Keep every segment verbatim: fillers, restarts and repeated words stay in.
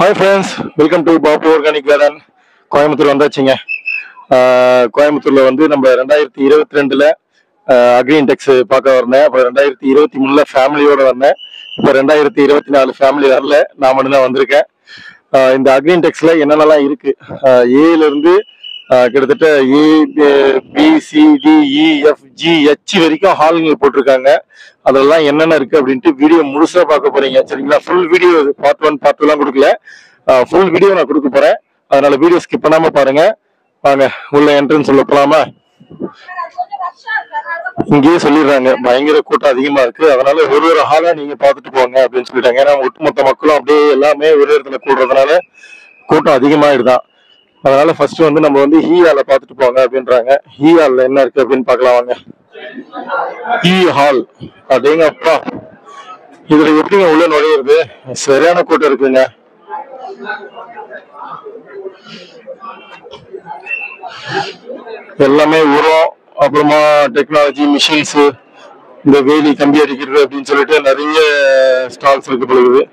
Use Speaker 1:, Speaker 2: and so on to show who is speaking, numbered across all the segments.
Speaker 1: Hi friends, welcome to Bapu Organic Garden. Coimbatore வந்தாச்சுங்க. கோயம்புத்தூர்ல வந்து நம்ம ரெண்டாயிரத்தி இருபத்தி ரெண்டுல அக்ரின்டெக்ஸ் பார்க்க வரேன். அப்புறம் ரெண்டாயிரத்தி இருபத்தி மூணுல ஃபேமிலியோட வந்தேன். இப்போ ரெண்டாயிரத்தி இருபத்தி நாலு ஃபேமிலி வரல, நான் மட்டும் தான் வந்திருக்கேன். இந்த அக்ரின்டெக்ஸ்ல என்னென்னலாம் இருக்கு, ஏல இருந்து கிட்டத்தட்ட A B C D E F G H வரைக்கும் ஹால்கள் போட்டிருக்காங்க. அதெல்லாம் என்னென்ன இருக்கு அப்படின்ட்டு வீடியோ முழுசா பார்க்க போறீங்க, சரிங்களா? Full video part one part two எல்லாம் கொடுக்கல, ஃபுல் வீடியோ நான் கொடுக்க போறேன். அதனால வீடியோ ஸ்கிப் பண்ணாம பாருங்க. வாங்க உள்ள என்ட்ரன்ஸ் உள்ள போலாமா? இங்கேயே சொல்லிடுறாங்க பயங்கர கூட்டம் அதிகமா இருக்கு, அதனால ஒரு ஒரு ஹாலா நீங்க பார்த்துட்டு போங்க அப்படின்னு சொல்லிட்டாங்க. ஏன்னா ஒட்டுமொத்த மக்களும் அப்படியே எல்லாமே ஒரு இடத்துல கூடுறதுனால கூட்டம் அதிகமாயிடுதான். அதனால ஃபர்ஸ்ட் வந்து நம்ம வந்து ஹீ ஹால பார்த்துட்டு போங்க அப்படின்றாங்க. ஹீ ஹால்ல என்ன இருக்கு அப்படின்னு பார்க்கலாம் வாங்க. ஹீ ஹால் அப்படிங்க அப்பா, இதுல எப்படிங்க உள்ள நுழையிறது? சரியான கூட்டம் இருக்குங்க. எல்லாமே உரம், அப்புறமா டெக்னாலஜி மிஷின்ஸ், இந்த வேலி கம்பி அடிக்கிறது அப்படின்னு சொல்லிட்டு நிறைய ஸ்டால்ஸ் இருக்கு பொழுது.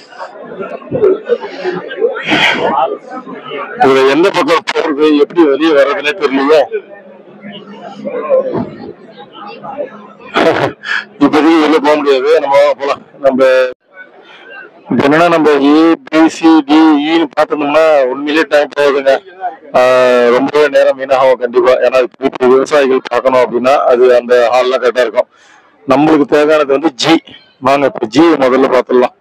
Speaker 1: இதுல எந்த பக்கம் போறது, எப்படி வெளியே வர்றதுன்னே தெரியலையே. இப்போதைக்கு வெளியே போக முடியாது, நம்ம போலாம். நம்ம என்னன்னா நம்ம ஏ பி சி டி இன்னு பார்த்துட்டோம்னா உண்மையிலேயே டைம் போகுதுங்க, ரொம்பவே நேரம் வீணாகும் கண்டிப்பா. ஏன்னா இப்போ விவசாயிகள் பார்க்கணும் அப்படின்னா அது அந்த ஹால்லாம் கரெக்டா இருக்கும். நம்மளுக்கு தேவையானது வந்து ஜி. வாங்க இப்போ ஜி முதல்ல பார்த்துடலாம்.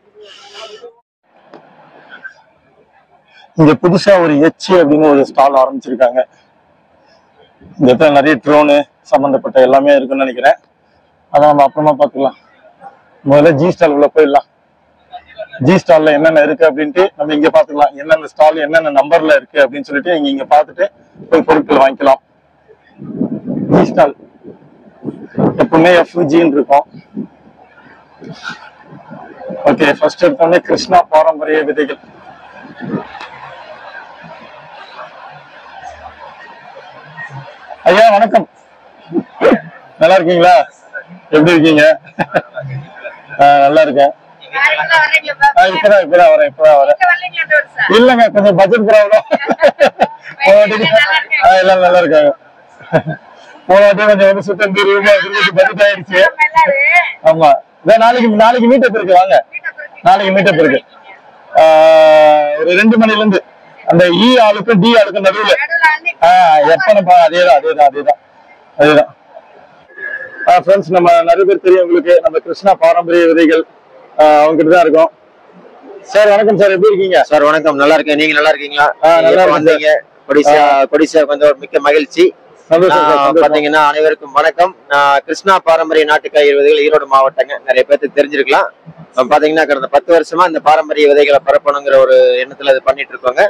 Speaker 1: இங்க புதுசா ஒரு எச் அப்படின்னு ஒரு ஸ்டால் ஆரம்பிச்சிருக்காங்க. இந்த இடத்துல நிறைய ட்ரோனு சம்பந்தப்பட்ட எல்லாமே இருக்குன்னு நினைக்கிறேன். அதை நம்ம அப்புறமா பார்த்துக்கலாம். முதல்ல ஜி ஸ்டால் உள்ள போயிடலாம். ஜி ஸ்டால்ல என்னென்ன இருக்கு அப்படின்ட்டு நம்ம இங்க பாத்துக்கலாம். என்னென்ன ஸ்டால் என்னென்ன நம்பர்ல இருக்கு அப்படின்னு சொல்லிட்டு நீங்க இங்க பாத்துட்டு போய் பொருட்கள் வாங்கிக்கலாம். ஜி ஸ்டால் எப்பவுமே எஃப் ஜின்னு இருக்கும். ஓகே, ஃபர்ஸ்ட் எடுத்தோடனே கிருஷ்ணா பாரம்பரிய விதைகள். ஐயா வணக்கம், நல்லா இருக்கீங்களா? எப்படி இருக்கீங்க? நல்லா இருக்கேன். இப்பதான் இப்பதான் வரேன் இப்பதான் வரேன் இல்லங்க, கொஞ்சம் பட்ஜெட் ப்ராப்ளம். எல்லாம் நல்லா இருக்காங்க. போன வாட்டி கொஞ்சம் வந்து சுத்தம் பட்ஜெட் ஆயிடுச்சு. ஆமா, நாளைக்கு நாளைக்கு மீட்டப் இருக்கு, வாங்க நாளைக்கு மீட்டப் இருக்கு. ஒரு ரெண்டு மணில இருந்து அந்த இ ஆளுக்கும் டி ஆளுக்கும் நடுவில். ஆஹ் எப்ப நம்ம அதேதான் அதேதான் அதேதான் அதேதான் ஃப்ரெண்ட்ஸ், நம்ம நிறைய பேர் தெரியும் உங்களுக்கு, நம்ம கிருஷ்ணா பாரம்பரிய விதைகள் அவங்க கிட்ட தான் இருக்கோம். சார் வணக்கம் சார், எப்படி இருக்கீங்க?
Speaker 2: சார் வணக்கம், நல்லா இருக்கேன். நீங்க நல்லா இருக்கீங்களா?
Speaker 1: நல்லா வந்தீங்க.
Speaker 2: கொடிசா கொடிசா வந்து ஒரு மிக்க மகிழ்ச்சி. பாத்தீங்கன்னா அனைவருக்கும் வணக்கம். நான் கிருஷ்ணா பாரம்பரிய நாட்டுக்காய் விதைகள் ஈரோடு மாவட்டங்க. நிறைய பேருக்கு தெரிஞ்சிருக்கலாம். பாத்தீங்கன்னா கடந்த பத்து வருஷமா இந்த பாரம்பரிய விதைகளை பரப்பணுங்கிற ஒரு எண்ணத்துல இது பண்ணிட்டு இருக்கோங்க.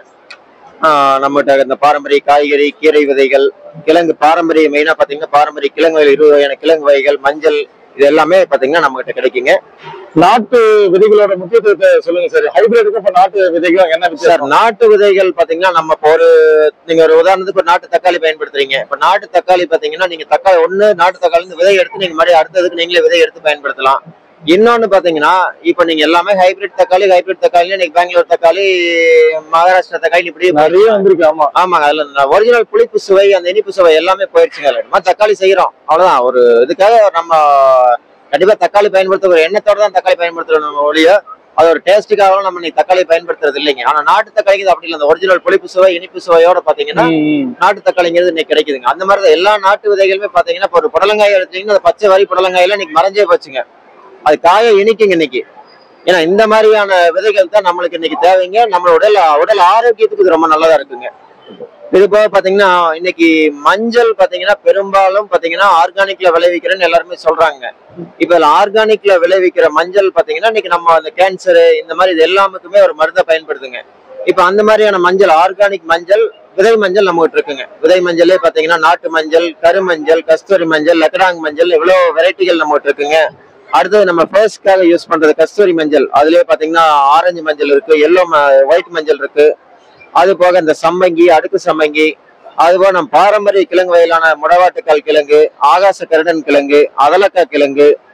Speaker 2: ஆஹ் நம்மகிட்ட இந்த பாரம்பரிய காய்கறி கீரை விதைகள், கிழங்கு பாரம்பரிய மெயினா பாத்தீங்கன்னா பாரம்பரிய கிழங்கு வகைகள், இருபது வகையான கிழங்கு வகைகள், மஞ்சள், இது எல்லாமே பாத்தீங்கன்னா நம்ம கிட்ட கிடைக்குங்க.
Speaker 1: நாட்டு விதைகளோட முக்கியத்துவத்தை சொல்லுங்க சார். ஹைபிரிடுக்கு இப்ப நாட்டு விதைகள் என்ன
Speaker 2: சார்? நாட்டு விதைகள் பாத்தீங்கன்னா நம்ம இப்போ ஒரு நீங்க ஒரு உதாரணத்துக்கு ஒரு நாட்டு தக்காளி பயன்படுத்துறீங்க. இப்ப நாட்டு தக்காளி பாத்தீங்கன்னா நீங்க தக்காளி ஒண்ணு நாட்டு தக்காளி இருந்து விதை எடுத்து நீங்க மாதிரி அடுத்ததுக்கு நீங்களே விதை எடுத்து பயன்படுத்தலாம். இன்னொன்னு பாத்தீங்கன்னா இப்ப நீங்க எல்லாமே ஹைபிரிட் தக்காளி ஹைபிரிட் தக்காளி இன்னைக்கு பெங்களூர் தக்காளி, மகாராஷ்டிரா தக்காளி இப்படி நிறைய வந்திருக்கு. ஆமா ஆமாங்க, அதுல ஒரிஜினல் புளிப்பு சுவை அந்த இனிப்பு சுவை எல்லாமே போயிடுச்சுங்க. தக்காளி செய்யறோம் அவ்வளவுதான். ஒரு இதுக்காக நம்ம கண்டிப்பா தக்காளி பயன்படுத்த ஒரு எண்ணத்தோட தான் தக்காளி பயன்படுத்துறோம். நம்ம ஒழிய அது ஒரு டேஸ்டுக்காகவும் நம்ம நீ தக்காளி பயன்படுத்துறது இல்லைங்க. ஆனா நாட்டு தக்காளிக்கு அப்படி இல்லை. அந்த ஒரிஜினல் புளிப்பு சுவை இனிப்பு சுவையோட பாத்தீங்கன்னா நாட்டு தக்காளிங்கிறது இன்னைக்கு கிடைக்குதுங்க. அந்த மாதிரி எல்லா நாட்டு விதைகளுமே பாத்தீங்கன்னா இப்போ ஒரு புடலங்காய் எடுத்தீங்கன்னா அந்த பச்சை வரி புடலங்காயில இன்னைக்கு மறைஞ்சே போச்சுங்க. அது காய இனிக்குங்க இன்னைக்கு. ஏன்னா இந்த மாதிரியான விதைகள் தான் நம்மளுக்கு இன்னைக்கு தேவைங்க. நம்ம உடல் உடல் ஆரோக்கியத்துக்கு இது ரொம்ப நல்லதா இருக்குங்க. இது போக பாத்தீங்கன்னா இன்னைக்கு மஞ்சள் பாத்தீங்கன்னா பெரும்பாலும் பாத்தீங்கன்னா ஆர்கானிக்ல விளைவிக்கிறேன்னு எல்லாருமே சொல்றாங்க. இப்ப இதுல ஆர்கானிக்ல விளைவிக்கிற மஞ்சள் பாத்தீங்கன்னா இன்னைக்கு நம்ம அந்த கேன்சரு இந்த மாதிரி இது எல்லாமுக்குமே ஒரு மருந்தை பயன்படுத்துங்க. இப்ப அந்த மாதிரியான மஞ்சள் ஆர்கானிக் மஞ்சள் விதை மஞ்சள் நம்ம கிட்ட இருக்குங்க. விதை மஞ்சளே பாத்தீங்கன்னா நாட்டு மஞ்சள், கருமஞ்சள், கஸ்தூரி மஞ்சள், லக்கடாங் மஞ்சள், இவ்வளவு வெரைட்டிகள் நம்ம கிட்ட இருக்குங்க. அடுத்தது நம்ம ஃபேஸ்க்காக யூஸ் பண்றது கஸ்தூரி மஞ்சள். அதுலயே பாத்தீங்கன்னா ஆரஞ்சு மஞ்சள் இருக்கு, எல்லோ ஒயிட் மஞ்சள் இருக்கு. அது போக இந்த சம்பங்கி, அடுக்கு சம்பங்கி, அதுபோக நம்ம பாரம்பரிய கிழங்கு வகையிலான முடவாட்டுக்கால் கிழங்கு, ஆகாச கருடன் கிழங்கு, அதலக்காய் கிழங்கு,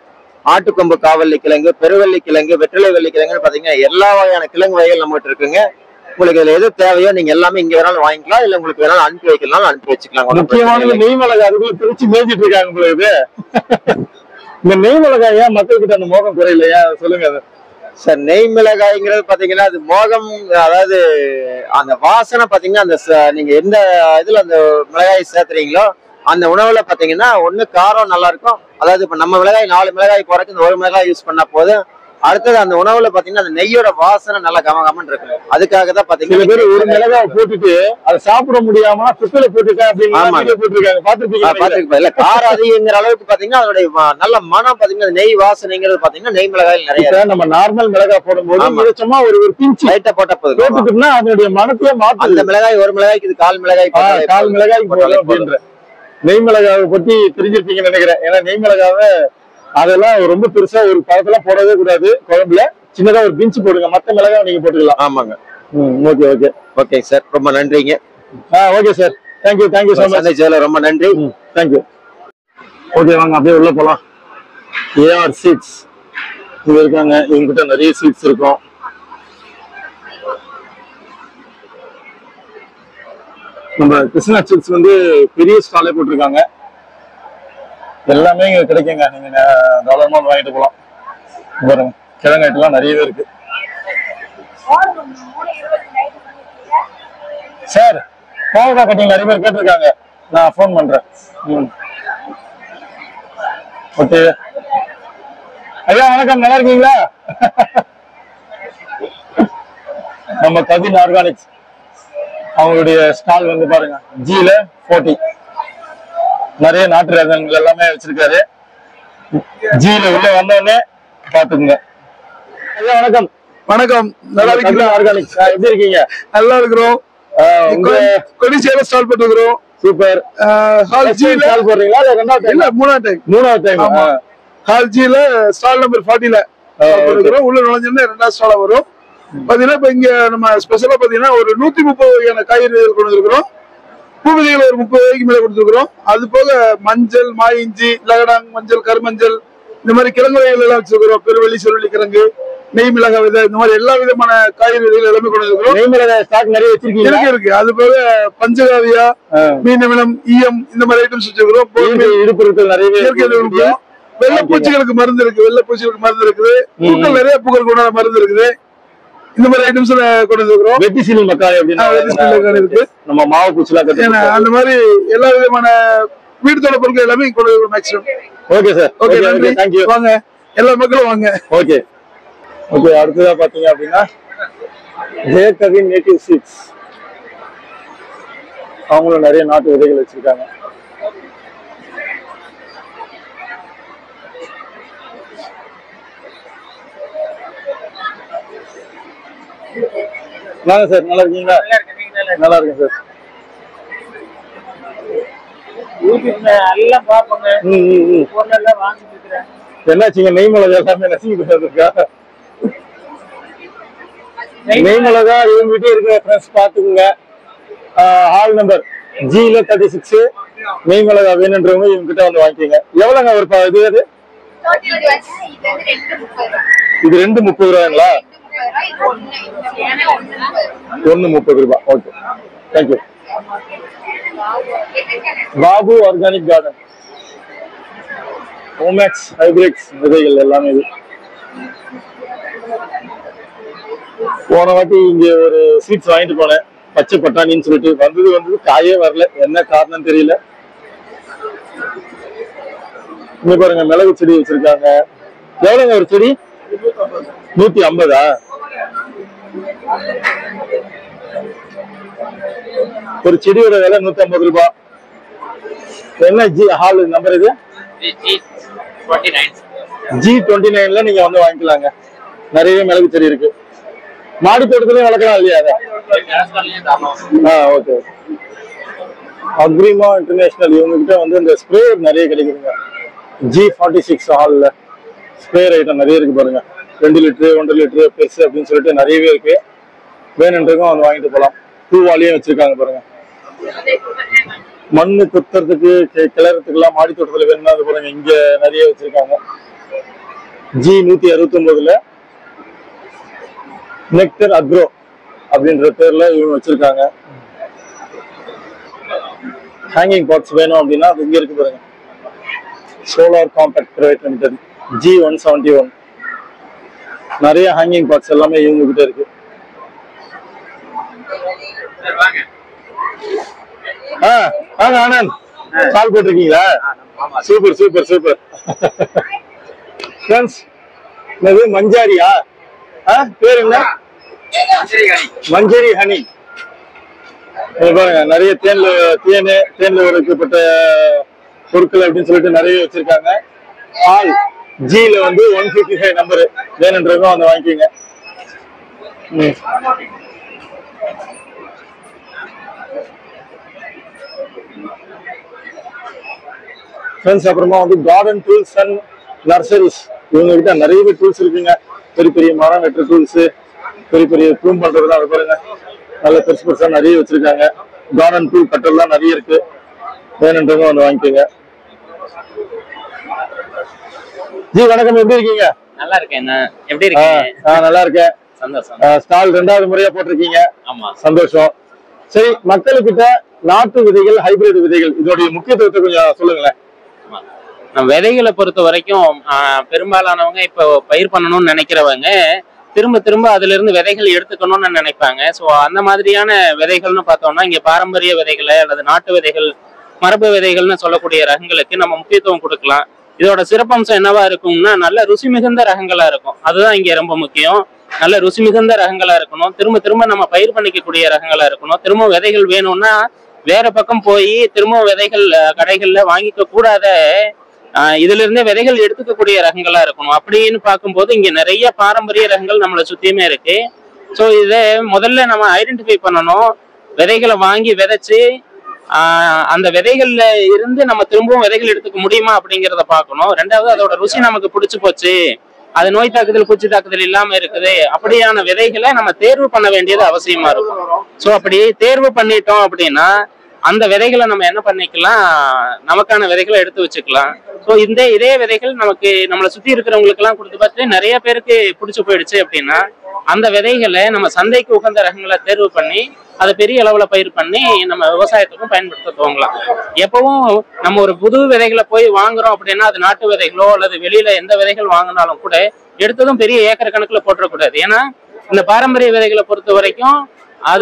Speaker 2: ஆட்டுக்கொம்பு காவல்லி கிழங்கு, பெருவள்ளி கிழங்கு, வெற்றிலை வள்ளி கிழங்குன்னு பாத்தீங்கன்னா எல்லா வகையான கிழங்கு வகைகள் நம்மகிட்ட இருக்குங்க. உங்களுக்கு இதுல எது தேவையோ நீங்க எல்லாமே இங்க வேணாலும் வாங்கிக்கலாம், இல்ல உங்களுக்கு வேணாலும் அனுப்பி வைக்கலாம், அனுப்பி வச்சுக்கலாம்.
Speaker 1: முக்கியமான நெய் மிளகாய் அதுக்குள்ள பிரிச்சு மேய்ச்சிட்டு இருக்காங்க உங்களுக்கு. இந்த நெய் மிளகாய் ஏன் மக்கள் கிட்ட அந்த மோகம் குறையிலையா சொல்லுங்க.
Speaker 2: சார் நெய் மிளகாய்ங்கிறது பாத்தீங்கன்னா அது மோகம், அதாவது அந்த வாசனை பாத்தீங்கன்னா அந்த நீங்க எந்த இதுல அந்த மிளகாய் சேர்த்துறீங்களோ அந்த உணவுல பாத்தீங்கன்னா ஒண்ணு காரம் நல்லா இருக்கும். அதாவது இப்ப நம்ம மிளகாய் நாலு மிளகாய் போறதுக்கு இந்த ஒரு மிளகாய் யூஸ் பண்ணா போதும். அடுத்தது அந்த உணவுல பாத்தீங்கன்னா அந்த நெய்யோட வாசனை நல்லா கமகமன்னு இருக்கு. அதுக்காக தான் பாத்தீங்கன்னா
Speaker 1: ஒரு மிளகாய் போட்டுட்டு அதை சாப்பிட முடியாம குப்பில போட்டுருக்காங்க
Speaker 2: பாத்துருப்பீங்க. இல்ல காரம் அதிகங்கிற அளவுக்கு பாத்தீங்கன்னா அதோட நல்ல மனம் பாத்தீங்கன்னா நெய் வாசனைங்கிறது பாத்தீங்கன்னா நெய் மிளகாயில் நிறைய.
Speaker 1: நம்ம நார்மல் மிளகாய் போடும்போது சும்மா ஒரு ஒரு பிஞ்சு லைட்டா போட்ட போதும் அதனுடைய மனத்தையே மாற்றும்.
Speaker 2: அந்த மிளகாய் ஒரு மிளகாய்க்கு இது கால் மிளகாய்
Speaker 1: கால் மிளகாய் அப்படின்ற நெய் மிளகாவை பத்தி தெரிஞ்சிருப்பீங்கன்னு நினைக்கிறேன். ஏன்னா நெய் மிளகாவை அதெல்லாம் ரொம்ப பெருசா ஒரு பழத்தெல்லாம் போடவே கூடாது குழம்புல. சின்னதா ஒரு பிஞ்சு போடுங்க, மத்த மிளகாய் நீங்க போட்டுக்கலாம்.
Speaker 2: ஆமாங்க.
Speaker 1: ஓகே ஓகே
Speaker 2: ஓகே சார், ரொம்ப நன்றிங்க.
Speaker 1: Okay sir, thank you thank you so much.
Speaker 2: ரொம்ப நன்றி,
Speaker 1: தேங்க்யூ. ஓகே வாங்க அப்படியே உள்ள போலாம். ஏஆர் சீட்ஸ் இங்க இருக்காங்க, இவங்ககிட்ட நிறைய சீட்ஸ் இருக்கும். நம்ம கிருஷ்ணா சீட்ஸ் வந்து பெரிய ஸ்டாலே போட்டிருக்காங்க. எல்லாமே இங்க கிடைக்குங்க, நீங்க தாராளமா வாங்கிட்டு போலாம். பாருங்க கிழங்காயிட்டுலாம் நிறையவே இருக்கு. சார் கோவக்காய் கட்டிங் நிறைய பேர் கேட்டிருக்காங்க, நான் போன் பண்றேன். ஓகே ஐயா வணக்கம், நல்லா இருக்கீங்களா? நம்ம கவின் ஆர்கானிக்ஸ் அவங்களுடைய ஸ்டால் வந்து பாருங்க, ஜில போர்ட்டி நிறைய நாட்டு ரகங்கள் எல்லாமே வச்சிருக்காரு. ஜில உள்ள வந்தோடனே பாத்துக்குங்க. ஐயா வணக்கம்.
Speaker 3: வணக்கம், நல்லா இருக்கீங்களா?
Speaker 1: ஆர்கானிக்ஸ் எப்படி இருக்கீங்க?
Speaker 3: நல்லா இருக்கிறோம். கொடிச்சேல ஸ்டால் போட்டுக்கிறோம்.
Speaker 1: சூப்பர்.
Speaker 3: ஹால் ஜி
Speaker 1: ஸ்டால் போடுறீங்களா இல்ல ரெண்டாவது டைம்?
Speaker 3: இல்ல மூணாவது டைம்.
Speaker 1: மூணாவது டைம்.
Speaker 3: ஹால் ஜில ஸ்டால் நம்பர் நாற்பதுல போட்டுக்கிறோம். உள்ள நுழைஞ்சோம்னா ரெண்டாவது ஸ்டாலா வரும். பாத்தீங்கன்னா இப்ப இங்க நம்ம ஸ்பெஷலா பாத்தீங்கன்னா ஒரு நூத்தி முப்பது வகையான காய்கறிகள் கொண்டு வந்துருக்கிறோம். பூவிதைகள் ஒரு முப்பது வகைக்கு மேல கொடுத்துருக்கிறோம். அது போக மஞ்சள், மா இஞ்சி, லகடாங் மஞ்சள், கருமஞ்சள், இந்த மாதிரி கிழங்கு வகைகள் எல்லாம் வச்சிருக்கிறோம். பெருவெளி, சிறுவெளி கிழங்கு, நெய் மிளகாய் விதை, இந்த மாதிரி எல்லா விதமான காய்கறிகள் எல்லாமே கொண்டு வந்துருக்கிறோம்.
Speaker 1: நெய் மிளகாய் ஸ்டாக் நிறைய வச்சிருக்கீங்க?
Speaker 3: இருக்கு இருக்கு. அது போக பஞ்சகாவியா, மீன் அமிலம், ஈயம், இந்த மாதிரி ஐட்டம்ஸ் வச்சிருக்கிறோம்.
Speaker 1: இடுப்பொருட்கள் நிறைய.
Speaker 3: வெள்ளை பூச்சிகளுக்கு மருந்து இருக்கு, வெள்ளை பூச்சிகளுக்கு மருந்து இருக்குது. பூக்கள் நிறைய பூக்களுக்கு உண்டான மருந்து இருக்குது. இந்த மாதிரி ஐட்டம்ஸ் கொண்டு வந்துருக்கிறோம்.
Speaker 1: வெட்டி சீனி மக்காய்
Speaker 3: இருக்கு,
Speaker 1: நம்ம மாவு பூச்சிலாம்
Speaker 3: அந்த மாதிரி எல்லா விதமான வீடு தோட்ட பொருட்கள் எல்லாமே கொண்டு வந்துருக்கோம் மேக்ஸிமம்.
Speaker 1: ஓகே சார்,
Speaker 3: ஓகே நன்றி.
Speaker 1: தேங்க்யூ.
Speaker 3: வாங்க எல்லா மக்களும் வாங்க.
Speaker 1: Okay okay. அடுத்ததா பாத்தீங்க அப்படின்னா ஜெயகவின் நேட்டிவ் சீட்ஸ், அவங்களும் நிறைய நாட்டு விதைகள் வச்சிருக்காங்க. வாங்க சார், நல்லா இருக்கீங்களா? நல்லா இருக்கேன் சார். என்னாச்சுங்க, நெய் மிளகா எல்லாமே நசிக்கிட்டு இருக்கா? நெய் மிளகா இவங்க கிட்டே இருக்கிற ஃப்ரெண்ட்ஸ் பாத்துக்குங்க. ஹால் நம்பர் ஜில தேர்ட்டி சிக்ஸ். நெய் மிளகா வேணுன்றவங்க இவங்க கிட்ட வந்து வாங்கிக்கோங்க. எவ்வளவுங்க ஒரு இது? அது இது ரெண்டு முப்பது ரூபாய்ங்களா? ஒன்னு முப்பது ரூபாய். Okay, thank you. Babu organic garden, Omax hybrids விதைகள் எல்லாமே இது. போன வாட்டி இங்க ஒரு சீட்ஸ் வாங்கிட்டு போனேன், பச்சை பட்டாணின்னு சொல்லிட்டு. வந்தது வந்தது காயே வரல, என்ன காரணம் தெரியல. இங்க பாருங்க மிளகு செடி வச்சிருக்காங்க. எவ்வளவுங்க ஒரு செடி? நூத்தி ஐம்பதா? ஒரு செடியோட விலை நூத்தி ஐம்பது ரூபாய். என்ன ஜி ஹால் நம்பர் இது? ஜி டுவெண்ட்டி நைன்ல நீங்க வந்து வாங்கிக்கலாங்க. நிறைய மிளகு செடி இருக்கு. மாடி தோட்டத்திலயும் வளர்க்கலாம் இல்லையா? ஓகே. அக்ரிமா இன்டர்நேஷனல் இவங்க கிட்ட வந்து இந்த ஸ்ப்ரேயர் நிறைய கிடைக்குதுங்க. ஜி ஃபார்ட்டி சிக்ஸ் ஹால்ல ஸ்ப்ரேயர் ஐட்டம் நிறைய இருக்கு பாருங்க. ரெண்டு லிட்டரு, ஒன்றரை லிட்டரு, பெருசு அப்படின்னு சொல்லிட்டு நிறையவே இருக்கு. வேணுன்றதுக்கும் வந்து வாங்கிட்டு போகலாம். பூவாலியும் வச்சிருக்காங்க பாருங்க. மண்ணு குத்துறதுக்கு, கிளறதுக்கு எல்லாம் மாடி தோட்டத்துல வேணும்னா அது பாருங்க இங்க நிறைய வச்சிருக்காங்க. ஜி நூத்தி அறுபத்தி ஒன்பதுல நெக்டர் அக்ரோ அப்படின்ற பேர்ல இவங்க வச்சிருக்காங்க. ஹேங்கிங் பாக்ஸ் வேணும் அப்படின்னா அது இங்க இருக்கு பாருங்க. Solar compact private limited G one seventy one. நிறைய ஹேங்கிங் பாக்ஸ் எல்லாமே இவங்க கிட்ட இருக்கு. ஆ வாங்க ஆனந்த், கால் போட்டிருக்கீங்களா? Super super super. ஃப்ரெண்ட்ஸ், இது மஞ்சாரியா? ஆ பேர் என்ன? மஞ்சரி ஹனி. பாருங்க, நிறைய தேன்ல தேனு தேன்ல உரைக்கப்பட்ட பொருட்கள் அப்படின்னு சொல்லிட்டு நிறைய வச்சிருக்காங்க. ஆல் ஜில வந்து ஒன் பிப்டி ஃபைவ் நம்பரு வேணுன்றதும் வந்து வாங்கிக்கோங்க. ஃப்ரெண்ட்ஸ், அப்புறமா வந்து கார்டன் டூல்ஸ் அண்ட் நர்சரிஸ். இவங்க கிட்ட நிறைய டூல்ஸ் இருக்குங்க. பெரிய பெரிய மரம் வெட்டுற டூல்ஸ், பெரிய பெரிய ப்ரூம் பண்றதுலாம் அது பாருங்க, நல்ல பெருசு பெருசா நிறைய வச்சிருக்காங்க. கார்டன் டூல் கட்டர்லாம் நிறைய இருக்கு, வேணுன்றதும் வந்து வாங்கிக்கோங்க. ஜி வணக்கம், எப்படி இருக்கீங்க?
Speaker 4: நல்லா இருக்கேன். எப்படி இருக்கீங்க?
Speaker 1: நல்லா இருக்கேன்,
Speaker 4: சந்தோஷம்.
Speaker 1: ஸ்டால் ரெண்டாவது முறையா போட்டிருக்கீங்க.
Speaker 4: ஆமா,
Speaker 1: சந்தோஷம். சரி, மக்களுக்கிட்ட நாட்டு விதைகள், ஹைபிரிட் விதைகள், இதோடைய முக்கியத்துவத்தை கொஞ்சம் சொல்லுங்களேன்.
Speaker 4: நம்ம விதைகளை பொறுத்த வரைக்கும் பெரும்பாலானவங்க இப்போ பயிர் பண்ணணும்னு நினைக்கிறவங்க திரும்ப திரும்ப அதுல இருந்து விதைகள் எடுத்துக்கணும்னு நினைப்பாங்க. ஸோ அந்த மாதிரியான விதைகள்னு பார்த்தோம்னா இங்க பாரம்பரிய விதைகளை அல்லது நாட்டு விதைகள், மரபு விதைகள்னு சொல்லக்கூடிய ரகங்களுக்கு நம்ம முக்கியத்துவம் கொடுக்கலாம். இதோட சிறப்பம்சம் என்னவா இருக்கும்னா நல்ல ருசி மிகுந்த ரகங்களா இருக்கும். அதுதான் இங்க ரொம்ப முக்கியம். நல்ல ருசி மிகுந்த ரகங்களா இருக்கணும், திரும்ப திரும்ப நம்ம பயிர் பண்ணிக்கக்கூடிய ரகங்களா இருக்கணும். திரும்ப விதைகள் வேணும்னா வேற பக்கம் போய் திரும்ப விதைகள் கடைகள்ல வாங்கிக்க கூடாத, ஆஹ் இதுல இருந்தே விதைகள் எடுத்துக்கக்கூடிய ரகங்களா இருக்கணும். அப்படின்னு பார்க்கும்போது இங்க நிறைய பாரம்பரிய ரகங்கள் நம்மளை சுத்தியுமே இருக்கு. ஸோ இதை முதல்ல நம்ம ஐடென்டிஃபை பண்ணணும். விதைகளை வாங்கி விதைச்சு ஆஹ் அந்த விதைகள்ல இருந்து நம்ம திரும்பவும் விதைகள் எடுத்துக்க முடியுமா அப்படிங்கிறத பார்க்கணும். ரெண்டாவது, அதோட ருசி நமக்கு பிடிச்சு போச்சு, அது நோய் தாக்குதல் பூச்சி தாக்குதல் இல்லாம இருக்குது, அப்படியான விதைகளை நம்ம தேர்வு பண்ண வேண்டியது அவசியமா இருக்கும். ஸோ அப்படி தேர்வு பண்ணிட்டோம் அப்படின்னா அந்த விதைகளை நம்ம என்ன பண்ணிக்கலாம், நமக்கான விதைகளை எடுத்து வச்சுக்கலாம். ஸோ இந்த இதே விதைகள் நமக்கு நம்மளை சுத்தி இருக்கிறவங்களுக்கு எல்லாம் கொடுத்து பார்த்து நிறைய பேருக்கு பிடிச்சு போயிடுச்சு அப்படின்னா அந்த விதைகளை நம்ம சந்தைக்கு உகந்த ரகங்களை தேர்வு பண்ணி அதை பெரிய அளவுல பயிர் பண்ணி நம்ம விவசாயத்துக்கும் பயன்படுத்த துவங்கலாம். எப்பவும் நம்ம ஒரு புது விதைகளை போய் வாங்குறோம் அப்படின்னா அது நாட்டு விதைகளோ அல்லது வெளியில எந்த விதைகள் வாங்கினாலும் கூட எடுத்ததும் பெரிய ஏக்கர் கணக்குல போட்டுறக்கூடாது. ஏன்னா இந்த பாரம்பரிய விதைகளை பொறுத்த வரைக்கும் அது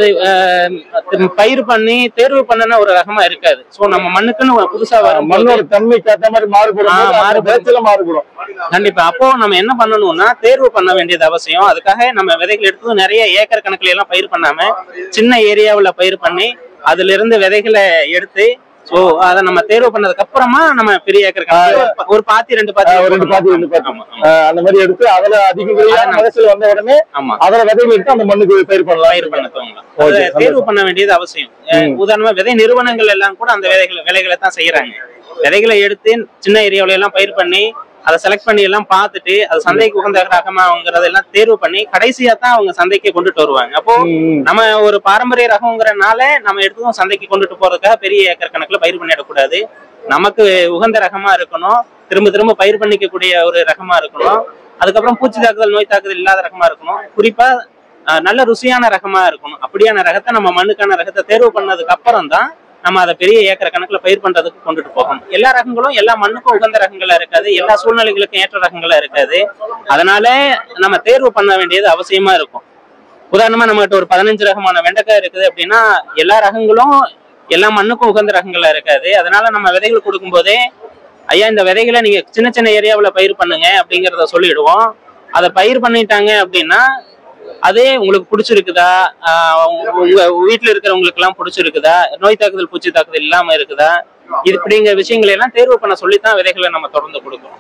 Speaker 4: பயிர் பண்ணி தேர்வு பண்ணன ஒரு ரகமா இருக்காது. சோ நம்ம மண்ணுக்குன்னு புதுசா வரும்,
Speaker 1: மண்ணோட தன்மைக்கு ஏற்ற மாதிரி மாறுபடும் மாறுபடும்
Speaker 4: கண்டிப்பா. அப்போ நம்ம என்ன பண்ணணும்னா தேர்வு பண்ண வேண்டியது அவசியம். அதுக்காக நம்ம விதைகள் எடுத்ததும் நிறைய ஏக்கர் கணக்குல எல்லாம் பயிர் பண்ணாம சின்ன ஏரியாவுல பயிர் பண்ணி அதுல இருந்து விதைகளை எடுத்து சோ அதை நம்ம தேர்வு பண்ணதுக்கு அப்புறமா நம்ம பெரிய ஏக்கர் கணக்கு ஒரு பாத்தி ரெண்டு பாத்தி
Speaker 1: ரெண்டு பாத்தி ரெண்டு பாத்தி அந்த மாதிரி எடுத்து அதுல அதிகப்படியா மகசூல் வந்த உடனே ஆமா அதுல விதைகள் எடுத்து அந்த மண்ணுக்கு பயிர் பண்ணலாம்
Speaker 4: பயிர் பண்ண துவங்கலாம். தேர்வு பண்ண வேண்டியது அவசியம். உதாரணமா விதை நிறுவனங்கள் எல்லாம் கூட அந்த விதைகளை விலைகளை தான் செய்யறாங்க. விதைகளை எடுத்து சின்ன ஏரியாவில எல்லாம் பயிர் பண்ணி அதை செலக்ட் பண்ணி எல்லாம் பார்த்துட்டு அது சந்தைக்கு உகந்த ரகமாங்கிறதெல்லாம் தேர்வு பண்ணி கடைசியா தான் அவங்க சந்தைக்கு கொண்டுட்டு வருவாங்க. அப்போ நம்ம ஒரு பாரம்பரிய ரகம்ங்கிறனால நம்ம எடுத்ததும் சந்தைக்கு கொண்டுட்டு போறதுக்காக பெரிய ஏக்கர் கணக்குல பயிர் பண்ணிடக்கூடாது. நமக்கு உகந்த ரகமா இருக்கணும், திரும்ப திரும்ப பயிர் பண்ணிக்கக்கூடிய ஒரு ரகமா இருக்கணும், அதுக்கப்புறம் பூச்சி தாக்குதல் நோய் தாக்குதல் இல்லாத ரகமா இருக்கணும், குறிப்பா நல்ல ருசியான ரகமா இருக்கணும். அப்படியான ரகத்தை நம்ம மண்ணுக்கான ரகத்தை தேர்வு பண்ணதுக்கு அப்புறம் தான் நம்ம அதை பெரிய ஏக்கர் கணக்குல பயிர் பண்றதுக்கு கொண்டுட்டு போகணும். எல்லா ரகங்களும் எல்லா மண்ணுக்கும் உகந்த ரகங்களா இருக்காது, எல்லா சூழ்நிலைகளுக்கும் ஏற்ற ரகங்களா இருக்காது. அதனால நம்ம தேர்வு பண்ண வேண்டியது அவசியமா இருக்கும். உதாரணமா நம்மகிட்ட ஒரு பதினஞ்சு ரகமான வெண்டைக்காய் இருக்குது அப்படின்னா எல்லா ரகங்களும் எல்லா மண்ணுக்கும் உகந்த ரகங்களா இருக்காது. அதனால நம்ம விதைகள் கொடுக்கும் போதே ஐயா இந்த விதைகளை நீங்க சின்ன சின்ன ஏரியாவில் பயிர் பண்ணுங்க அப்படிங்கிறத சொல்லிடுவோம். அதை பயிர் பண்ணிட்டாங்க அப்படின்னா அதே உங்களுக்கு பிடிச்சிருக்குதா, உங்க வீட்டுல இருக்கிறவங்களுக்கு எல்லாம் பிடிச்சிருக்குதா, நோய் தாக்குதல் பூச்சி தாக்குதல் இல்லாம இருக்குதா, இது இப்படிங்கிற விஷயங்களை எல்லாம் தேர்வு பண்ண சொல்லித்தான் விதைகளை நம்ம தொடர்ந்து கொடுக்கணும்.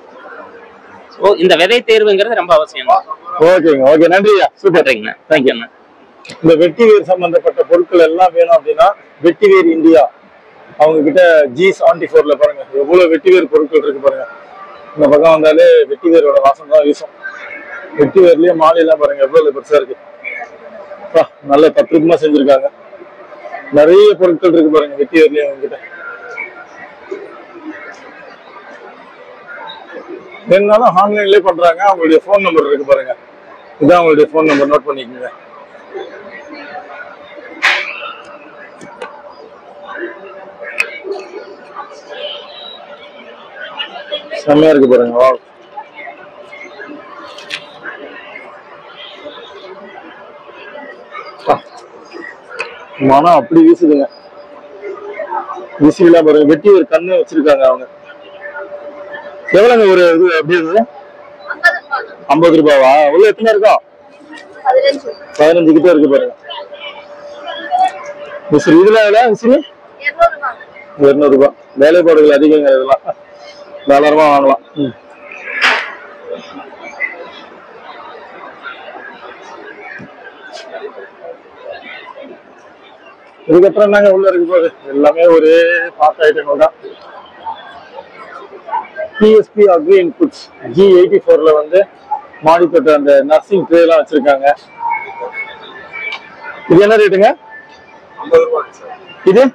Speaker 4: ஸோ இந்த விதை தேர்வுங்கிறது ரொம்ப அவசியம்.
Speaker 1: ஓகேங்க, ஓகே, நன்றியா,
Speaker 4: சூப்பர்ங்கண்ணா, தேங்க்யூண்ணா.
Speaker 1: இந்த வெட்டிவேர் சம்பந்தப்பட்ட பொருட்கள் எல்லாம் வேணும் அப்படின்னா வெட்டிவேர் இந்தியா அவங்க கிட்ட ஜி செவன்டி ஃபோர்ல பாருங்க எவ்வளவு வெட்டிவேர் பொருட்கள் இருக்கு பாருங்க. இந்த பக்கம் வந்தாலே வெட்டிவேரோட வாசம் தான் வீசும். வெட்டிவேர்லயே மாலை எல்லாம் பாருங்க எவ்வளவு பெருசா இருக்கு, நல்ல தத்ரூபமா செஞ்சிருக்காங்க. நிறைய பொருட்கள் இருக்கு பாருங்க வெட்டிவேர்லயே அவங்க கிட்ட. வேணுனாலும் ஆன்லைன்லயே பண்றாங்க. அவங்களுடைய ஃபோன் நம்பர் இருக்கு பாருங்க, இதான் அவங்களுடைய ஃபோன் நம்பர், நோட் பண்ணிக்கோங்க. செம்மையா இருக்கு பாருங்க. வா, மனம் அப்படி வீசுதுங்க. விசிலா பாருங்க, வெட்டி ஒரு கண்ணு வச்சிருக்காங்க அவங்க. எவ்வளவுங்க ஒரு இது எப்படி இருக்குது? ஐம்பது ரூபாவா? உள்ள எத்தனை இருக்கும்? பதினஞ்சு கிட்ட இருக்கு பாருங்க விசில். இதுல எவ்வளவு விசில்? இருநூறு ரூபாய். வேலைப்பாடுகள் அதிகங்க, இதெல்லாம் தாராளமா வாங்கலாம். இதுக்கப்புறம் என்னங்க உள்ள இருக்கு போகுது? எல்லாமே ஒரே பாஸ் ஐட்டங்கள் தான். BSP agri inputs G eighty ஃபோர்ல வந்து மாடித்தோட்ட அந்த நர்சிங் ட்ரே எல்லாம் வச்சிருக்காங்க. இது என்ன ரேட்டுங்க? இது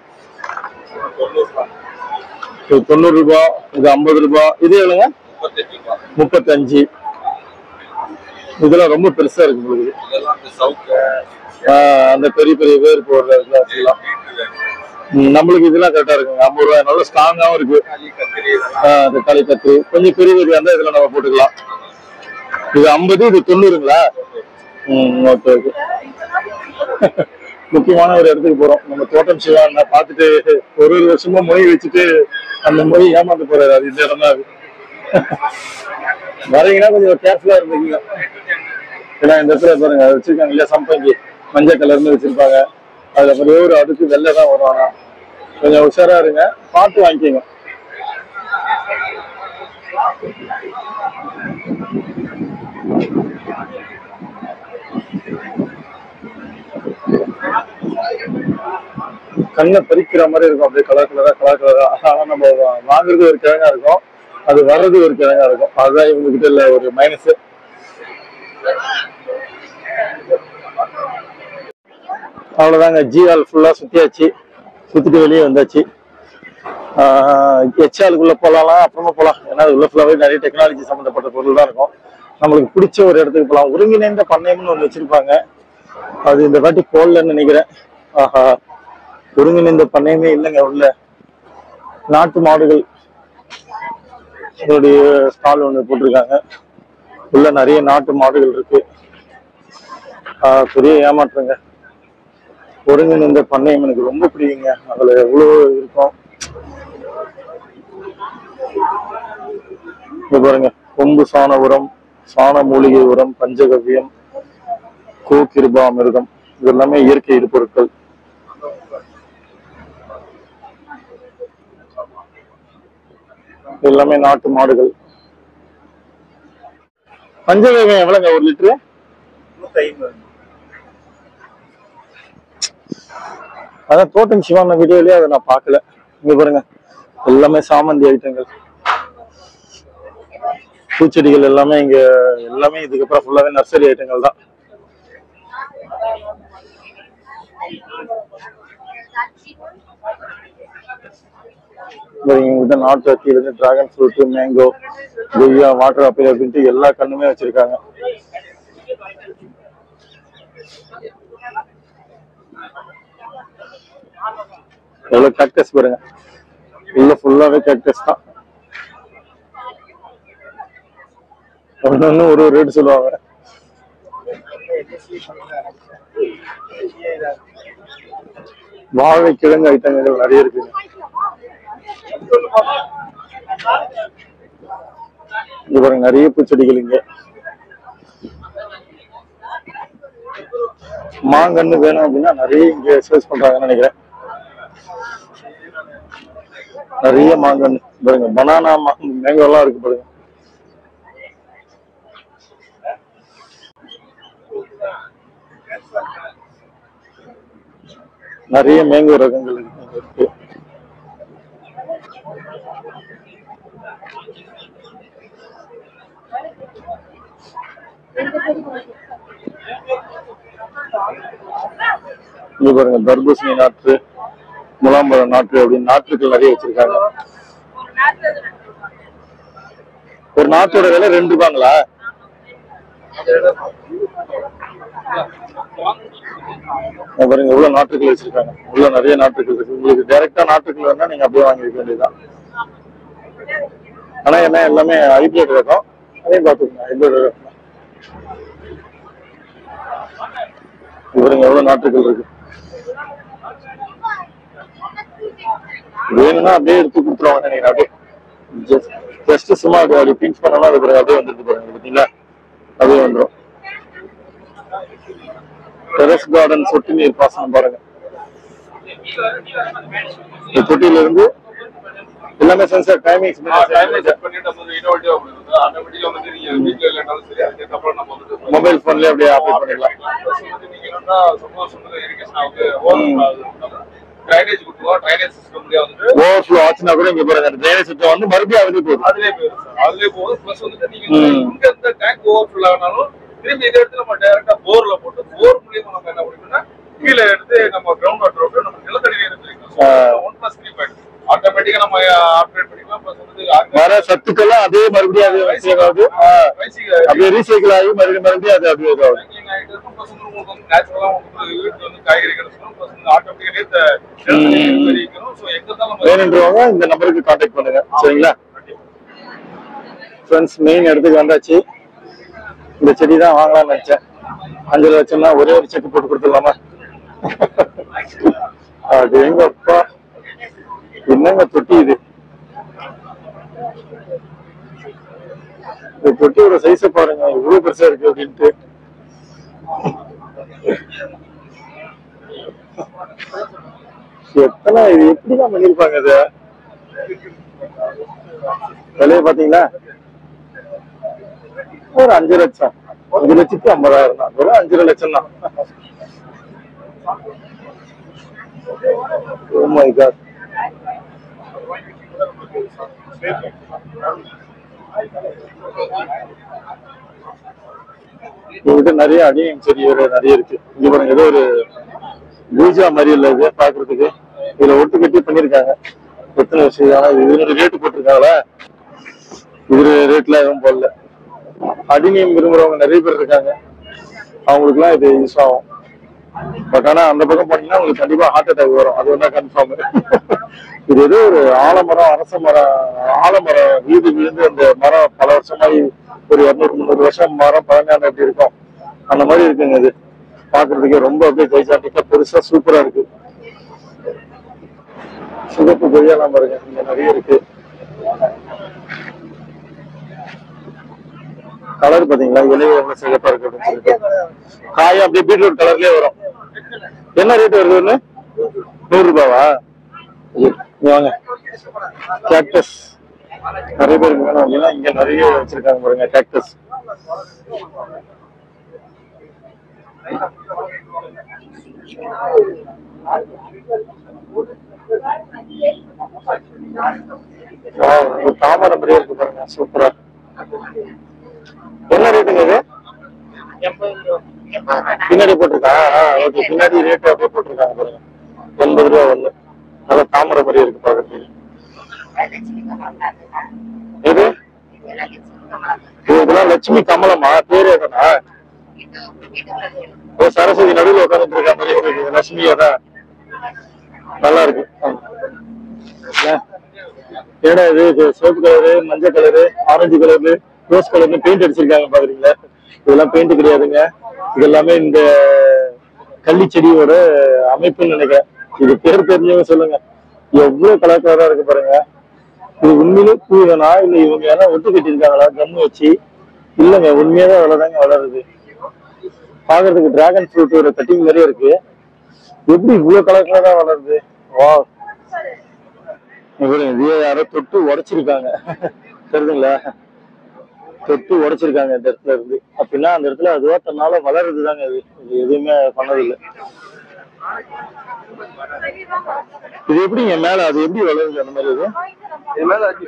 Speaker 1: தொண்ணூறு ரூபாய். இது ஐம்பது ரூபாய். இது எவ்வளவுங்க? முப்பத்தஞ்சு. இதெல்லாம் ரொம்ப பெருசா இருக்கு உங்களுக்கு. அந்த பெரிய பெரிய வேர் போடுறதுலாம் நம்மளுக்கு இதெல்லாம் கரெக்டா இருக்குங்க. ஐம்பது ரூபாய் நல்ல ஸ்ட்ராங்காவும் இருக்கு. தக்காளி கத்து கொஞ்சம் பெரிய பெரிய இருந்தா இதுல நம்ம போட்டுக்கலாம். இது ஐம்பது, இது தொண்ணூறுங்களா? ம், ஓகே ஓகே. முக்கியமான ஒரு இடத்துக்கு போறோம். நம்ம தோட்டம் சிவா பார்த்துட்டு ஒரு ஒரு வருஷமா மொய் வச்சுட்டு அந்த மொய் ஏமாந்து போறாரு. அது இந்த இடம் தான். அது வரீங்கன்னா கொஞ்சம் கேர்ஃபுல்லா இருந்துக்கீங்க. ஏன்னா இந்த இடத்துல பாருங்க வச்சிருக்காங்க இல்லையா, சம்பங்கி மஞ்சள் கலர்னு வச்சிருப்பாங்க. அதுல ஒரே ஒரு அதுக்கு வெள்ளை தான் வரும். ஆனா கொஞ்சம் உஷாரா இருங்க, பார்த்து வாங்கிக்கோங்க. கண்ணை பறிக்கிற மாதிரி இருக்கும், அப்படியே கலர் கலரா கலர் கலரா. ஆனா நம்ம வாங்குறது ஒரு கிழங்கா இருக்கும், அது வர்றது ஒரு கிழங்கா இருக்கும். அதுதான் இவங்க கிட்ட இல்ல ஒரு மைனஸ். அவ்வளவுதாங்க, ஜிஆல் ஃபுல்லா சுத்தியாச்சு. சுத்திட்டு வெளியே வந்தாச்சு. ஹெச்ஆலுக்குள்ள போகலாம், அப்புறமா போகலாம். ஏன்னா உள்ள ஃபுல்லாவே நிறைய டெக்னாலஜி சம்பந்தப்பட்ட பொருள் தான் இருக்கும். நம்மளுக்கு பிடிச்ச ஒரு இடத்துக்கு போகலாம். ஒருங்கிணைந்த பண்ணையம்னு ஒண்ணு வச்சிருப்பாங்க, அது இந்த வாட்டி போடலன்னு நினைக்கிறேன். ஆஹா, ஒருங்கிணைந்த பண்ணையமே இல்லைங்க. உள்ள நாட்டு மாடுகள் இதோடைய ஸ்டால் ஒண்ணு போட்டிருக்காங்க. உள்ள நிறைய நாட்டு மாடுகள் இருக்கு. ஆஹ் பெரிய ஏமாற்றுங்க. ஒருங்கிணைந்த பண்ணையம் எனக்கு ரொம்ப பிடிக்குங்க. அதுல எவ்வளவு இருக்கும் பாருங்க. கொம்பு சாண உரம், சாண மூலிகை உரம், பஞ்சகவ்யம், கோ கிருபா மிருகம், இது எல்லாமே இயற்கை இடுபொருட்கள். எல்லாமே நாட்டு மாடுகள். பஞ்சகவ்யம் எவ்வளவுங்க ஒரு லிட்டரு? அதான் தோட்டம் சிவான வீடியோலயே அதை நான் பார்க்கல. இங்க பாருங்க, எல்லாமே சாமந்தி ஐட்டங்கள், பூச்செடிகள் எல்லாமே இங்க. எல்லாமே இதுக்கப்புறம் ஃபுல்லாவே நர்சரி ஐட்டங்கள் தான். இவங்ககிட்ட நாட்டு அத்தியில இருந்து டிராகன் ஃப்ரூட், மேங்கோ, கொய்யா, வாட்டர் ஆப்பிள் அப்படின்ட்டு எல்லா கண்ணுமே வச்சிருக்காங்க. எவ்வளவு கேக்டஸ் பாருங்க, உள்ள ஃபுல்லாவே கேக்டஸ் தான். ஒன்னு ஒரு ரேட் சொல்லுவாங்க. வாழை கிழங்கு ஐட்டங்கள் நிறைய இருக்குங்க. இங்க பாருங்க, நிறைய பூச்செடிகள் இங்க. மாங்கன்னு வேணும் அப்படின்னா நிறைய இங்க சேல்ஸ் பண்றாங்கன்னு நினைக்கிறேன். நிறைய மாங்கன்னு பாருங்க, பனானா மேங்கோ எல்லாம் இருக்கு பாருங்க. நிறைய மேங்கோ ரகங்கள் இருக்கு. இங்க பாருங்க, தர்பூசணி நாற்று, முலாம்பழம் நாற்று அப்படின்னு நாற்றுகள் நிறைய வச்சிருக்காங்க. ஒரு நாட்டோட விலை ரெண்டு ரூபாங்களா? பாருங்க எவ்வளவு நாட்டுகள் வச்சிருக்காங்க. உள்ள நிறைய நாட்டுகள் இருக்கு. உங்களுக்கு டைரக்டா நாட்டுகள் வேணா நீங்க அப்படியே வாங்கி வைக்க வேண்டியதுதான். ஆனா என்ன எல்லாமே ஹைபிரிட் ரகம். அதையும் பாத்துக்கோங்க ஹைபிரிட் ரகம். பாருங்க எவ்வளவு நாட்டுகள் இருக்கு. வேணும்னா அப்படியே எடுத்து கொடுத்துருவாங்க நினைக்கிறேன். அப்படியே ஜஸ்ட் சும்மா அப்படி பிஞ்ச் பண்ணலாம். அது பிறகு அப்படியே வந்துட்டு பாருங்க பாத்தீங்களா, அப்படியே வந்துடும். டெரஸ் கார்டன் சொட்டு நீர் பாசனம் பாருங்க. இந்த தொட்டியில இருந்து எல்லாமே சென்சார் டைமிங் மொபைல் போன்லயே அப்படியே ஆப்ரேட் பண்ணிடலாம். ஓவர்ஃப்ளோ ஆச்சுன்னா கூட இங்க பாருங்க ட்ரைனேஜ் சிஸ்டம் வந்து மறுபடியும் அதுலயே போகுது. அதுலயே போகுது. அதுலயே போகுது. பிளஸ் வந்துட்டு நீங்க இங்க இருந்த டேங்க் ஓவர்ஃப்ளோ ஆனாலும் திரும்பி இதை எடுத்து நம்ம டைரக்டா போர்ல போட்டு போர் மூலியமா நம்ம என்ன பண்ணிட்டோம்னா கீழே எடுத்து நம்ம கிரவுண்ட் வாட்டர் விட்டு நம்ம நிலத்தடி நீர் எடுத்துக்கலாம். ஒன் பிளஸ் த்ரீ பாயிண்ட் ஆட்டோமேட்டிக்கா நம்ம ஆப்ரேட் பண்ணிக்கலாம். பிளஸ் வந்து வர சத்துக்கெல்லாம் அதே மறுபடியும் அது அப்படியே ரீசைக்கிள் ஆகி மறுபடியும் மறுபடியும் அது அப்படியே இதாகும். நேச்சுரலா வீட்டுல வந்து காய்கறி கிடைச்சிடும். பிளஸ் வந்து ஆட்டோமேட்டிக்கா வேணுன்றவங்க இந்த நம்பருக்கு கான்டாக்ட் பண்ணுங்க. சரிங்களா ஃப்ரெண்ட்ஸ், மெயின் இடத்துக்கு வந்தாச்சு. இந்த செடி தான் வாங்கலாம்னு நினைச்சேன். அஞ்சு லட்சம்னா ஒரே ஒரு செக் போட்டு கொடுத்துடலாமா? அது எங்க அப்பா என்னங்க தொட்டி இது. இந்த தொட்டியோட சைஸ பாருங்க இவ்வளவு பெருசா இருக்கு அப்படின்ட்டு. எத்தனை இது எப்படிதான் பண்ணிருப்பாங்க இத. விலைய பாத்தீங்களா? ஒரு அஞ்சு லட்சம் அஞ்சு லட்சத்தி ஐம்பதாயிரம் தான். ஒரு அஞ்சரை லட்சம் தான். Oh my God. இவங்கிட்ட நிறைய அடியும் செடி நிறைய இருக்கு. இங்க பாருங்க ஏதோ ஒரு பூஜா மாதிரி இல்ல இது பாக்குறதுக்கு. இதுல ஒட்டு கட்டி பண்ணிருக்காங்க. எத்தனை வருஷம் ஆனா இதனுடைய ரேட்டு போட்டிருக்காங்களா? இது ரேட்ல எதுவும் போடல. அடினியம் விரும்புறவங்க நிறைய பேர் இருக்காங்க. அவங்களுக்கு எல்லாம் இது யூஸ் ஆகும். பட் ஆனா அந்த பக்கம் போனீங்கன்னா உங்களுக்கு கண்டிப்பா ஹார்ட் அட்டாக் வரும். அது ஒன்றா கன்ஃபார்ம். இது ஏதோ ஒரு ஆலமரம், அரச மரம், ஆலமரம் வீடு விழுந்து அந்த மரம் பல வருஷமாயி ஒரு இருநூறு முந்நூறு வருஷம் மரம் பழங்கான எப்படி இருக்கும் அந்த மாதிரி இருக்குங்க. இது பாக்குறதுக்கு ரொம்ப அப்படியே ஜெய்சாண்டிக்கா பெருசா சூப்பரா இருக்கு. சிவப்பு கொய்யாலாம் பாருங்க இங்க நிறைய இருக்கு. கலர் பாத்தீங்களா இலைய எவ்வளவு சிறப்பா இருக்கு அப்படின்னு சொல்லிட்டு. காயம் அப்படியே பீட்ரூட் கலர்லயே வரும். என்ன ரேட் வருதுன்னு? நூறு ரூபாவா? வாங்க கேக்டஸ் நிறைய பேருக்கு வேணும் அப்படின்னா இங்க நிறைய வச்சிருக்காங்க பாருங்க கேக்டஸ். தாமரை மாதிரியே இருக்கு பாருங்க சூப்பரா. என்ன ரேட்டுங்க இது? பின்னாடி போட்டிருக்கா? ஓகே, பின்னாடி ரேட் அப்படியே போட்டிருக்காங்க பாருங்க. எண்பது ரூபா ஒண்ணு. நல்லா தாமரை மாதிரியே இருக்கு பாக்குறதுக்கு. இது இதெல்லாம் லட்சுமி கமலமா பேரு எதனா? ஓ, சரஸ்வதி நடுவில் உட்கார்ந்து இருக்க மாதிரி இருக்கு. லட்சுமியா தான் நல்லா இருக்கு. ஏடா இது சிவப்பு கலரு, மஞ்சள் கலரு, ஆரஞ்சு கலரு, ரோஸ் கலர்னு பெயிண்ட் அடிச்சிருக்காங்க பாக்குறீங்களா? இதெல்லாம் பெயிண்ட் கிடையாதுங்க. இது எல்லாமே இந்த கள்ளி செடியோட அமைப்புன்னு நினைக்கிறேன். இது பேர் தெரிஞ்சவங்க சொல்லுங்க. எவ்வளவு கலர் கலரா இருக்கு பாருங்க. இது உண்மையிலே பூதானா இல்ல இவங்க யாரும் ஒட்டு கட்டிருக்காங்களா கம்மு வச்சு? இல்லங்க, உண்மையாதான் அவ்வளவுதாங்க வளருது. பாக்குறதுக்கு டிராகன் ஃப்ரூட் ஒரு கட்டிங் மாதிரியே இருக்கு. எப்படி இவ்வளவு கலர் கலரா வளருது? வா, இதையே யாரோ தொட்டு உடைச்சிருக்காங்க தெரியுதுங்களா? தொட்டு உடைச்சிருக்காங்க இந்த இடத்துல இருந்து. அப்படின்னா அந்த இடத்துல அதுவா தன்னால வளருதுதாங்க. அது இது எதுவுமே பண்ணதில்லை. இது எப்படிங்க மேல அது எப்படி வளருது அந்த மாதிரி? இது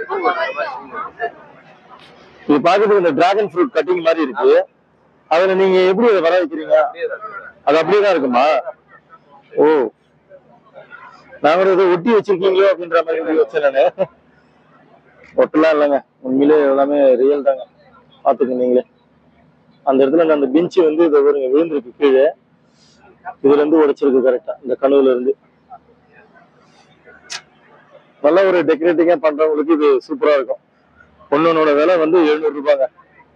Speaker 1: இது பாக்குறதுக்கு இந்த டிராகன் ஃப்ரூட் கட்டிங் மாதிரி இருக்கு. அதுல நீங்க எப்படி அதை வர வைக்கிறீங்க? அது அப்படியேதான் இருக்குமா? ஓ, நாங்க ஏதோ ஒட்டி வச்சிருக்கீங்களோ அப்படின்ற மாதிரி வச்சேன் நானு. ஒட்டலாம் இல்லைங்க, உண்மையிலே எல்லாமே ரியல் தாங்க. பார்த்துக்க நீங்களே. அந்த இடத்துல அந்த பெஞ்சு வந்து இதை வருங்க விழுந்திருக்கு கீழே, இதுல இருந்து உடைச்சிருக்கு கரெக்டா இந்த கனவுல இருந்து. நல்ல ஒரு டெக்கரேட்டிங்கா பண்றவங்களுக்கு இது சூப்பரா இருக்கும். ஒன்னொன்னோட விலை வந்து எழுநூறு ரூபாங்க.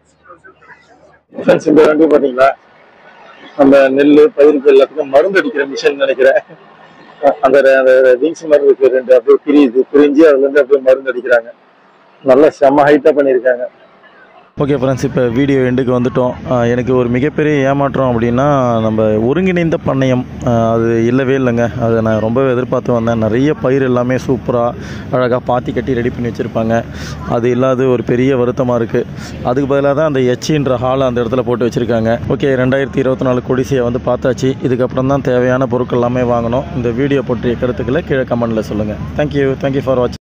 Speaker 1: இந்த வண்டி பாத்தீங்களா, நம்ம நெல் பயிருக்கு எல்லாத்துக்கும் மருந்து அடிக்கிற மிஷின் நினைக்கிறேன். அந்த அந்த விங்ஸ் மாதிரி இருக்கு ரெண்டு, அப்படியே பிரியுது, பிரிஞ்சு அதுல இருந்து அப்படியே மருந்து அடிக்கிறாங்க. நல்லா செம்ம ஹைட்டா பண்ணியிருக்காங்க.
Speaker 5: ஓகே ஃப்ரெண்ட்ஸ், இப்போ வீடியோ எண்டுக்கு வந்துட்டோம். எனக்கு ஒரு மிகப்பெரிய ஏமாற்றம் அப்படின்னா நம்ம ஒருங்கிணைந்த பண்ணையம் அது இல்லவே இல்லைங்க. அதை நான் ரொம்பவே எதிர்பார்த்து வந்தேன். நிறைய பயிர் எல்லாமே சூப்பராக அழகாக பாத்தி கட்டி ரெடி பண்ணி வச்சுருப்பாங்க. அது இல்லாத ஒரு பெரிய வருத்தமாக இருக்குது. அதுக்கு பதிலாக தான் அந்த எச்சின்ற ஹாலை அந்த இடத்துல போட்டு வச்சுருக்காங்க. ஓகே, ரெண்டாயிரத்தி இருபத்தி நாலு கொடிசியை வந்து பார்த்தாச்சு. இதுக்கப்புறம் தான் தேவையான பொருட்கள் எல்லாமே வாங்கணும். இந்த வீடியோ பற்றிய கருத்துக்களை கீழே கமெண்ட்டில் சொல்லுங்கள். தேங்க்யூ தேங்க்யூ ஃபார் வாட்சிங்.